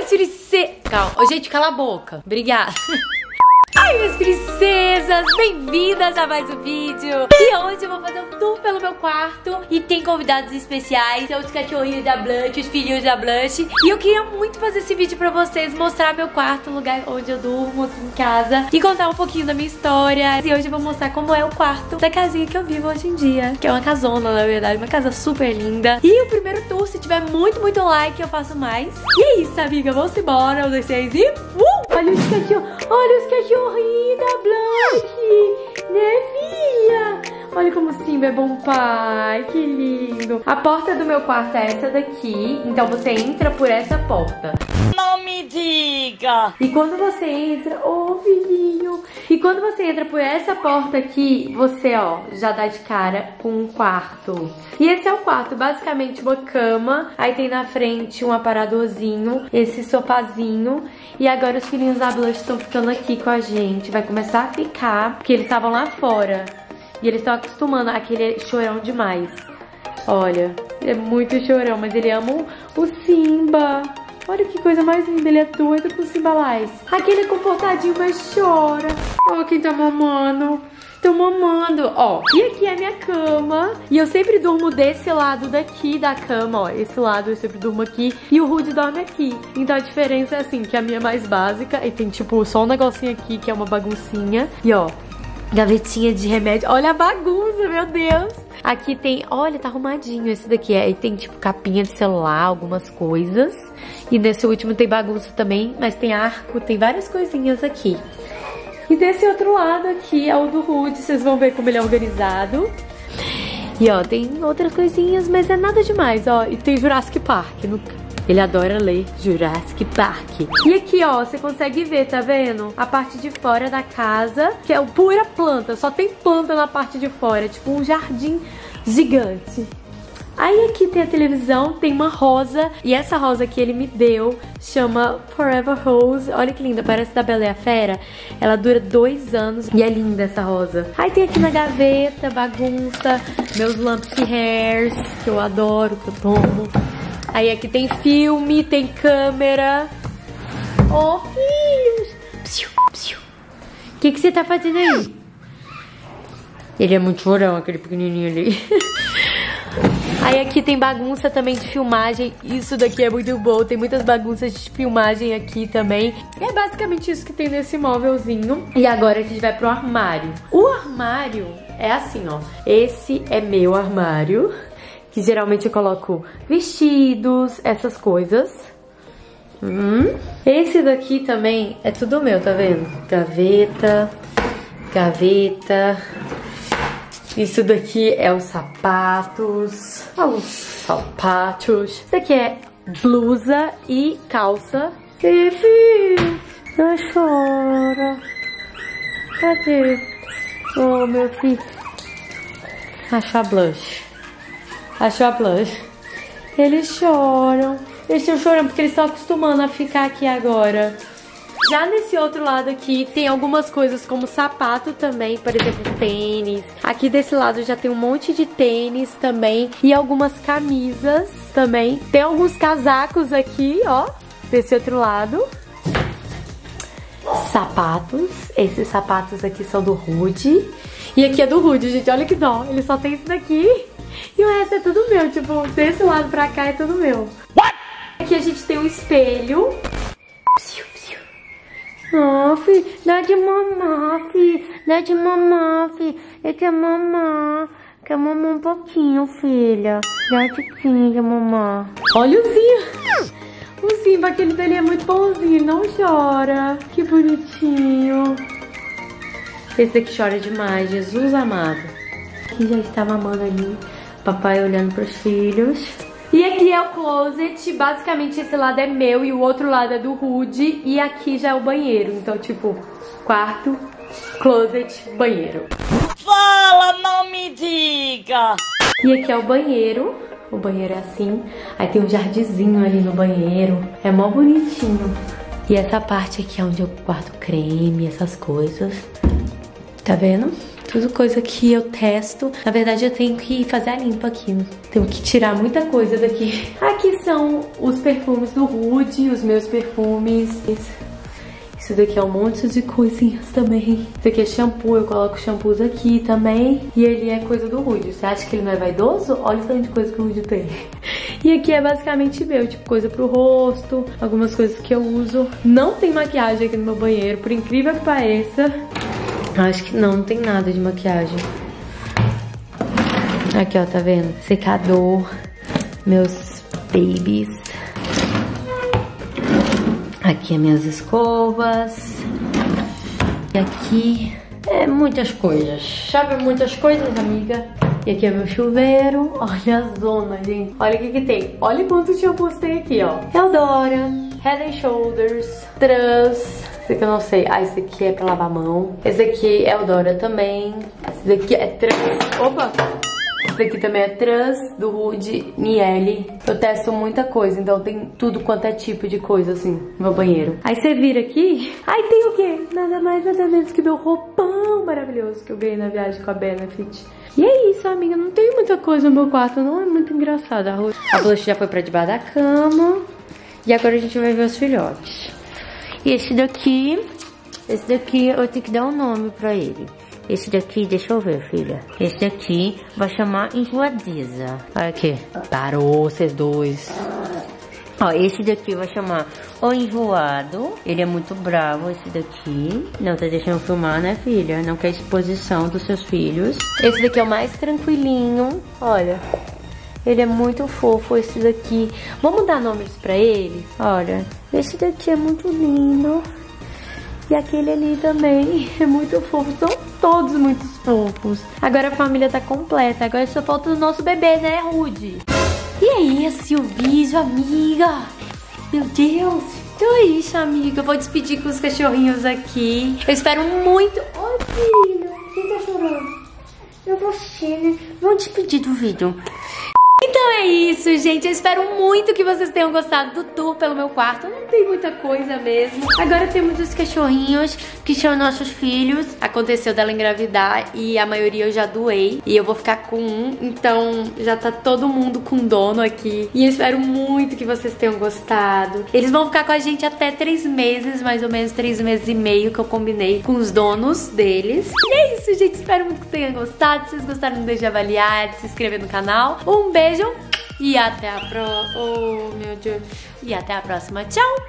minhas princesas. Calma. Ô, gente, cala a boca. Obrigada. Ai, minhas princesas, bem-vindas a mais um vídeo. E hoje eu vou fazer um tour pelo meu quarto. E tem convidados especiais, são os cachorrinhos da Blanche, os filhinhos da Blanche. E eu queria muito fazer esse vídeo pra vocês, mostrar meu quarto, o lugar onde eu durmo aqui em casa, e contar um pouquinho da minha história. E hoje eu vou mostrar como é o quarto da casinha que eu vivo hoje em dia, que é uma casona, na verdade, uma casa super linda. E o primeiro tour, se tiver muito like, eu faço mais. E é isso, amiga, vamos embora, 1, 2, 3 e... Olha os cachorros, olha os cachorrinhos da Blanche, né, filha? Olha como o Simba é bom pai, que lindo. A porta do meu quarto é essa daqui, então você entra por essa porta. Não me diga! E quando você entra, ô filhinho, e quando você entra por essa porta aqui, você, ó, já dá de cara com um quarto. E esse é o quarto, basicamente uma cama, aí tem na frente um aparadorzinho, esse sofazinho, e agora os filhinhos da Blanche estão ficando aqui com a gente, vai começar a ficar, porque eles estavam lá fora, e eles estão acostumando, aquele chorão demais. Olha, ele é muito chorão, mas ele ama o Simba. Olha que coisa mais linda, ele é doido com o Simba Lice. Aquele é comportadinho, mas chora. Ó, quem tá mamando. Tô mamando, ó. E aqui é a minha cama. E eu sempre durmo desse lado daqui da cama, ó. Esse lado eu sempre durmo aqui. E o Rudy dorme aqui. Então a diferença é assim, que a minha é mais básica. E tem tipo só um negocinho aqui, que é uma baguncinha. E ó, gavetinha de remédio. Olha a bagunça, meu Deus. Aqui tem, olha, tá arrumadinho esse daqui. Aí tem tipo capinha de celular, algumas coisas. E nesse último tem bagunça também, mas tem arco, tem várias coisinhas aqui. E desse outro lado aqui é o do Rudy, vocês vão ver como ele é organizado. E ó, tem outras coisinhas, mas é nada demais, ó. E tem Jurassic Park, ele adora ler Jurassic Park. E aqui, ó, você consegue ver, tá vendo? A parte de fora da casa, que é pura planta, só tem planta na parte de fora, tipo um jardim gigante. Aí aqui tem a televisão, tem uma rosa, e essa rosa que ele me deu chama Forever Rose. Olha que linda, parece da Bela e a Fera. Ela dura 2 anos e é linda essa rosa. Aí tem aqui na gaveta, bagunça, meus Lampsy Hairs, que eu adoro, que eu tomo. Aí aqui tem filme, tem câmera. Ô, filhos! O que você tá fazendo aí? Ele é muito chorão, aquele pequenininho ali. Aí aqui tem bagunça também de filmagem. Isso daqui é muito bom. Tem muitas bagunças de filmagem aqui também. E é basicamente isso que tem nesse móvelzinho. E agora a gente vai pro armário. O armário é assim, ó. Esse é meu armário, que geralmente eu coloco vestidos, essas coisas. Esse daqui também é tudo meu, tá vendo? Gaveta, gaveta. Isso daqui é os sapatos. Olha os sapatos. Isso daqui é blusa e calça. E filho, não chora. Cadê? Oh, meu filho. Achou a Blanche. Achou a Blanche. Eles choram. Eles estão chorando porque eles estão acostumando a ficar aqui agora. Já nesse outro lado aqui tem algumas coisas como sapato também, por exemplo, tênis. Aqui desse lado já tem um monte de tênis também e algumas camisas também. Tem alguns casacos aqui, ó, desse outro lado. Sapatos. Esses sapatos aqui são do Rudy. E aqui é do Rudy, gente, olha que dó. Ele só tem isso daqui e o resto é tudo meu. Tipo, desse lado pra cá é tudo meu. Aqui a gente tem um espelho. Oh, filho, dá de mamar, filho. Dá de mamar, filho. Eu quero mamar. Quer mamar um pouquinho, filha. Dá de quem mamar. Olha o Simba. O Simba, aquele dele é muito bonzinho. Não chora. Que bonitinho. Esse daqui chora demais. Jesus amado. Aqui já está mamando ali. Papai olhando pros filhos. E aqui é o closet, basicamente esse lado é meu e o outro lado é do Rudy. E aqui já é o banheiro, então tipo, quarto, closet, banheiro. Fala, não me diga! E aqui é o banheiro é assim. Aí tem um jardinzinho ali no banheiro, é mó bonitinho. E essa parte aqui é onde eu guardo creme, essas coisas. Tá vendo? Tudo coisa que eu testo. Na verdade, eu tenho que fazer a limpa aqui. Tenho que tirar muita coisa daqui. Aqui são os perfumes do Rude, os meus perfumes. Isso daqui é um monte de coisinhas também. Isso aqui é shampoo, eu coloco shampoos aqui também. E ele é coisa do Rude. Você acha que ele não é vaidoso? Olha o tanto de coisa que o Rude tem. E aqui é basicamente meu, tipo coisa pro rosto, algumas coisas que eu uso. Não tem maquiagem aqui no meu banheiro, por incrível que pareça. Acho que não tem nada de maquiagem. Aqui, ó, tá vendo? Secador, meus babies. Aqui as minhas escovas. E aqui é muitas coisas. Sabe muitas coisas, amiga? E aqui é meu chuveiro. Olha a zona, gente. Olha o que tem. Olha quantos shampoos tem aqui, ó. Eudora, Head & Shoulders, Trans. Esse aqui eu não sei. Ah, esse aqui é pra lavar a mão. Esse aqui é Eudora também. Esse daqui é Trans. Opa! Esse daqui também é Trans, do Rude, Miele. Eu testo muita coisa, então tem tudo quanto é tipo de coisa, assim, no meu banheiro. Aí você vira aqui, aí tem o quê? Nada mais, nada menos que meu roupão maravilhoso que eu ganhei na viagem com a Benefit. E é isso, amiga, não tem muita coisa no meu quarto, não é muito engraçado. A blush já foi pra debaixo da cama. E agora a gente vai ver os filhotes. E esse daqui eu tenho que dar um nome pra ele. Esse daqui, deixa eu ver, filha. Esse daqui vai chamar Enjoadiza. Olha aqui. Parou, vocês dois. Ó, esse daqui vai chamar O Enjoado. Ele é muito bravo, esse daqui. Não tá deixando filmar, né, filha? Não quer exposição dos seus filhos. Esse daqui é o mais tranquilinho. Olha. Ele é muito fofo, esse daqui. Vamos dar nomes pra ele? Olha, esse daqui é muito lindo. E aquele ali também é muito fofo. São todos muito fofos. Agora a família tá completa. Agora só falta o nosso bebê, né, Rude? E é esse o vídeo, amiga. Meu Deus. Então é isso, amiga. Eu vou despedir com os cachorrinhos aqui. Eu espero muito... Oi, filho. Quem tá chorando? É você, né? Vamos despedir do vídeo. Então é isso, gente. Eu espero muito que vocês tenham gostado do tour pelo meu quarto. Não tem muita coisa mesmo. Agora temos os cachorrinhos, que são nossos filhos. Aconteceu dela engravidar e a maioria eu já doei. E eu vou ficar com um, então já tá todo mundo com dono aqui. E eu espero muito que vocês tenham gostado. Eles vão ficar com a gente até 3 meses, mais ou menos 3 meses e meio, que eu combinei com os donos deles. E é isso, gente. Espero muito que tenham gostado. Se vocês gostaram, não deixe de avaliar, de se inscrever no canal. Um beijo e até a próxima. Oh, meu Deus. E até a próxima. Tchau!